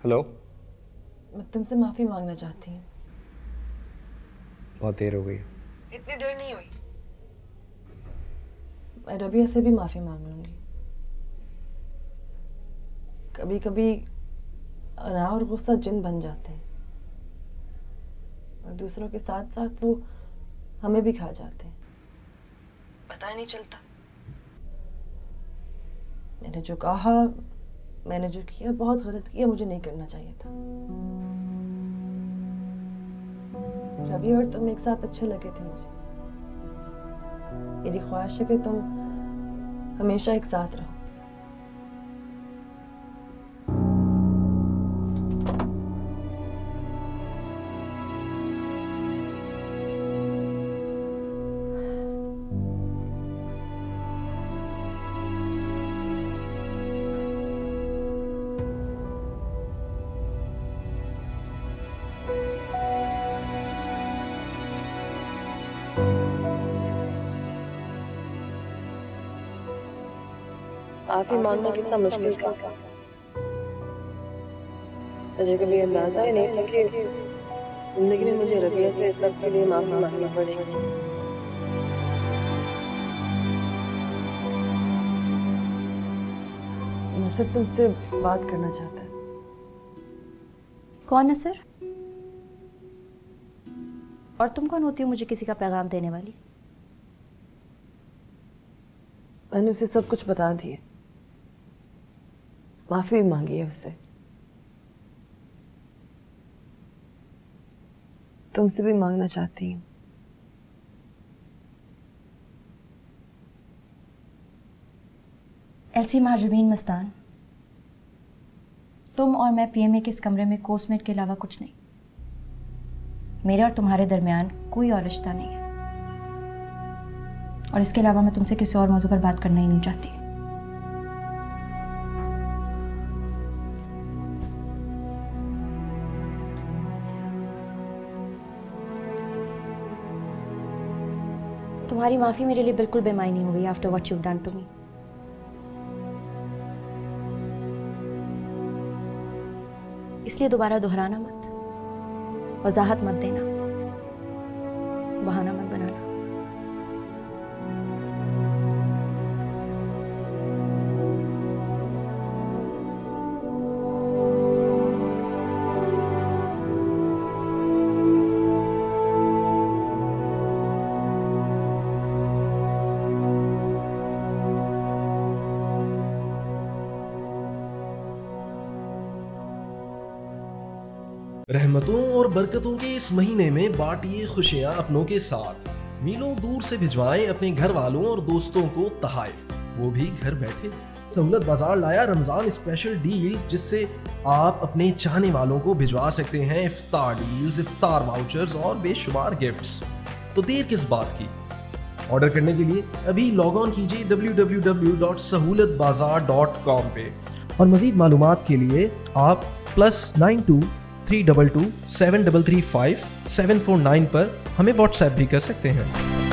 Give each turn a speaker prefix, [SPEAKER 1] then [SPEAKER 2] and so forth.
[SPEAKER 1] Hello.
[SPEAKER 2] मैं तुमसे माफ़ी मांगना चाहती हूँ।
[SPEAKER 1] बहुत देर हो गई।
[SPEAKER 2] इतनी देर नहीं हुई। मैं रबिया से भी माफ़ी मांग लूँगी। कभी कभी अना और गुस्सा जिन बन जाते हैं और दूसरों के साथ साथ वो हमें भी खा जाते हैं, पता ही नहीं चलता। मैंने जो कहा, मैंने जो किया, बहुत गलत किया, मुझे नहीं करना चाहिए था। रवि और तुम एक साथ अच्छे लगे थे मुझे। मेरी ख्वाहिश है कि तुम हमेशा एक साथ रहो। माफी मांगना कितना मुश्किल काम है। मुझे कभी अंदाजा ही नहीं था कि जिंदगी में मुझे रबिया से इस सब के लिए माफी मांगनी पड़ेगी। नसर तुमसे बात करना चाहता है।
[SPEAKER 3] कौन नसर? और तुम कौन होती हो मुझे किसी का पैगाम देने वाली?
[SPEAKER 2] मैंने उसे सब कुछ बता दिया, माफी भी मांगी है उससे। तुमसे भी मांगना चाहती हूँ।
[SPEAKER 3] एलसी माजबीन मस्तान, तुम और मैं पीएमए के इस कमरे में कोर्समेट के अलावा कुछ नहीं। मेरे और तुम्हारे दरमियान कोई और रिश्ता नहीं है, और इसके अलावा मैं तुमसे किसी और मौजू पर बात करना ही नहीं चाहती। तुम्हारी माफी मेरे लिए बिल्कुल बेमायनी हो गई after what you done to me. इसलिए दोबारा दोहराना मत, वजाहत मत देना, बहाना मत बनाना।
[SPEAKER 4] रहमतों और बरकतों के इस महीने में बांटिए खुशियां अपनों के साथ। मीलों दूर से भिजवाएं अपने घर वालों और दोस्तों को तहाइफ, वो भी घर बैठे। सहूलत बाजार लाया रमजान स्पेशल डील्स, जिससे आप अपने चाहने वालों को भिजवा सकते हैं इफ्तार डील्स, इफ्तार वाउचर्स और बेशुमार गिफ्ट्स। तो देर किस बात की? ऑर्डर करने के लिए अभी लॉग ऑन कीजिए www.sahulatbazaar.com पे, और मजीद मालूमात के लिए आप +92 322 7335 749 पर हमें व्हाट्सएप भी कर सकते हैं।